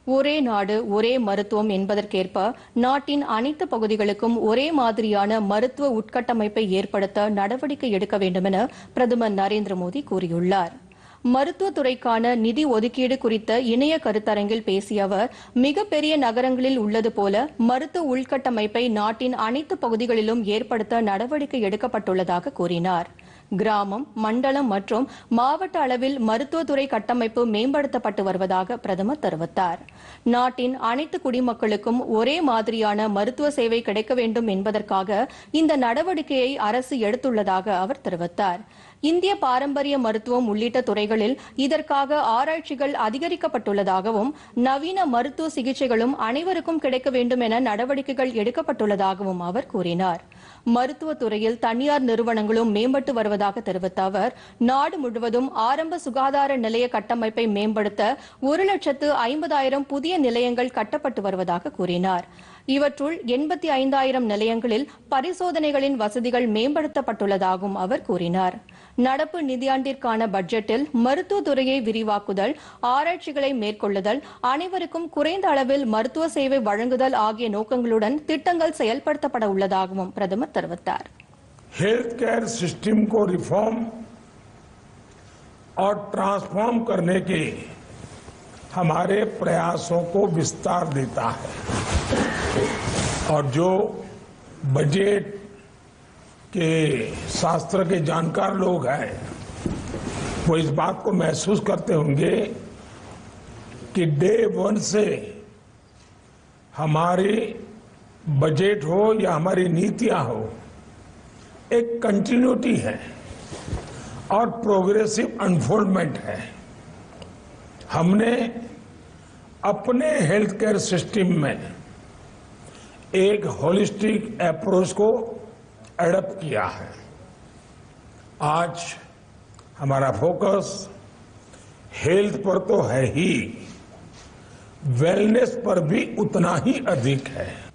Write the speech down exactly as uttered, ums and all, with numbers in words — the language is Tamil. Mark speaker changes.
Speaker 1: ஒரே நாடு ஒரே மருத்துவம் என்பதற்கேற்ப நாட்டின் அனைத்து பகுதிகளுக்கும் ஒரே மாதிரியான மருத்துவ உட்கட்டமைப்பை ஏற்படுத்த நடவடிக்கை எடுக்க வேண்டும் என பிரதமர் நரேந்திர மோடி கூறியுள்ளார். மருத்துவத்துறைக்கான நிதி ஒதுக்கீடு குறித்த இணைய கருத்தரங்கில் பேசிய அவர், மிகப்பெரிய நகரங்களில் உள்ளது போல மருத்துவ உள்கட்டமைப்பை நாட்டின் அனைத்து பகுதிகளிலும் ஏற்படுத்த நடவடிக்கை எடுக்கப்பட்டுள்ளதாக கூறினார். கிராமம், மண்டலம் மற்றும் மாவட்ட அளவில் மருத்துவத்துறை கட்டமைப்பு மேம்படுத்தப்பட்டு வருவதாக பிரதமர் தெரிவித்தார். நாட்டின் அனைத்து குடிமக்களுக்கும் ஒரே மாதிரியான மருத்துவ சேவை கிடைக்க வேண்டும் என்பதற்காக இந்த நடவடிக்கையை அரசு எடுத்துள்ளதாக அவர் தெரிவித்தார். இந்திய பாரம்பரிய மருத்துவம் உள்ளிட்ட துறைகளில் இதற்காக ஆராய்ச்சிகள் அதிகரிக்கப்பட்டுள்ளதாகவும், நவீன மருத்துவ சிகிச்சைகளும் அனைவருக்கும் கிடைக்க வேண்டும் என நடவடிக்கைகள் எடுக்கப்பட்டுள்ளதாகவும் அவர் கூறினார். மருத்துவத் துறையில் தனியார் நிறுவனங்களும் மேம்பட்டு வருவதாக தெரிவித்த அவர், நாடு முழுவதும் ஆரம்ப சுகாதார நிலைய கட்டமைப்பை மேம்படுத்த ஒரு லட்சத்து ஐம்பதாயிரம் புதிய நிலையங்கள் கட்டப்பட்டு வருவதாக கூறினார். இவற்றுள் எண்பத்தி ஐந்தாயிரம் நிலையங்களில் பரிசோதனைகளின் வசதிகள் மேம்படுத்தப்பட்டுள்ளதாகவும் அவர் கூறினார். நடப்பு நிதியாண்டிற்கான பட்ஜெட்டில் மருத்துவத்துறையை விரிவாக்குதல், ஆராய்ச்சிகளை மேற்கொள்ளுதல், அனைவருக்கும் குறைந்த அளவில் மருத்துவ சேவை வழங்குதல் ஆகிய நோக்கங்களுடன் திட்டங்கள் செயல்படுத்தப்பட உள்ளதாகவும் பிரதமர் தெரிவித்தார்.
Speaker 2: हेल्थ केयर सिस्टम को रिफॉर्म और ट्रांसफॉर्म करने के हमारे प्रयासों को विस्तार देता है और जो बजट के शास्त्र के जानकार लोग हैं वो इस बात को महसूस करते होंगे कि डे वन से हमारी बजट हो या हमारी नीतियां हो, एक कंटिन्यूटी है और प्रोग्रेसिव अनफोल्डमेंट है. हमने अपने हेल्थ केयर सिस्टम में एक होलिस्टिक अप्रोच को एडप्ट किया है. आज हमारा फोकस हेल्थ पर तो है ही, वेलनेस पर भी उतना ही अधिक है.